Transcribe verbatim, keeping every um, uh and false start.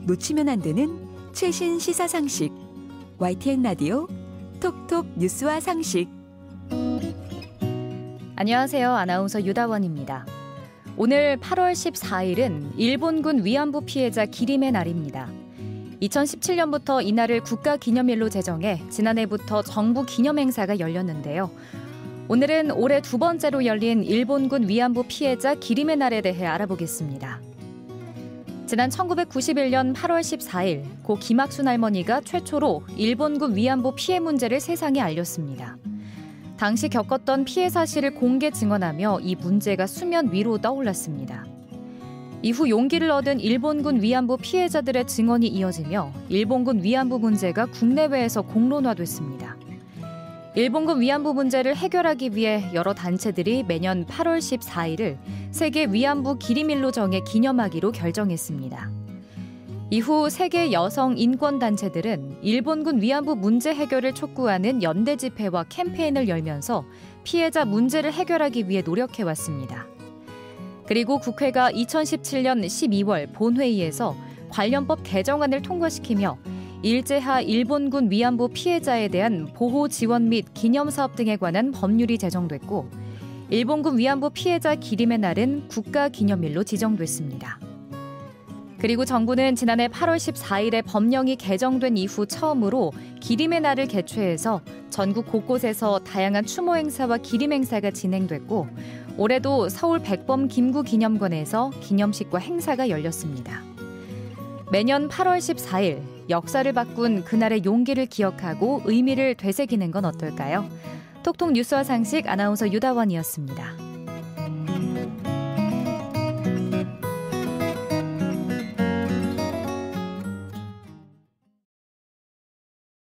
놓치면 안 되는 최신 시사 상식. 와이티엔 라디오 톡톡 뉴스와 상식. 안녕하세요. 아나운서 유다원입니다. 오늘 팔월 십사일은 일본군 위안부 피해자 기림의 날입니다. 이천십칠 년부터 이날을 국가기념일로 제정해 지난해부터 정부 기념행사가 열렸는데요. 오늘은 올해 두 번째로 열린 일본군 위안부 피해자 기림의 날에 대해 알아보겠습니다. 지난 천구백구십일 년 팔월 십사일 고 김학순 할머니가 최초로 일본군 위안부 피해 문제를 세상에 알렸습니다. 당시 겪었던 피해 사실을 공개 증언하며 이 문제가 수면 위로 떠올랐습니다. 이후 용기를 얻은 일본군 위안부 피해자들의 증언이 이어지며 일본군 위안부 문제가 국내외에서 공론화됐습니다. 일본군 위안부 문제를 해결하기 위해 여러 단체들이 매년 팔월 십사일을 세계 위안부 기림일로 정해 기념하기로 결정했습니다. 이후 세계 여성 인권단체들은 일본군 위안부 문제 해결을 촉구하는 연대 집회와 캠페인을 열면서 피해자 문제를 해결하기 위해 노력해왔습니다. 그리고 국회가 이천십칠 년 십이월 본회의에서 관련법 개정안을 통과시키며 일제하 일본군 위안부 피해자에 대한 보호 지원 및 기념사업 등에 관한 법률이 제정됐고 일본군 위안부 피해자 기림의 날은 국가기념일로 지정됐습니다. 그리고 정부는 지난해 팔월 십사일에 법령이 개정된 이후 처음으로 기림의 날을 개최해서 전국 곳곳에서 다양한 추모 행사와 기림 행사가 진행됐고 올해도 서울 백범 김구기념관에서 기념식과 행사가 열렸습니다. 매년 팔월 십사일 역사를 바꾼 그날의 용기를 기억하고 의미를 되새기는 건 어떨까요? 톡톡 뉴스와 상식 아나운서 유다원이었습니다.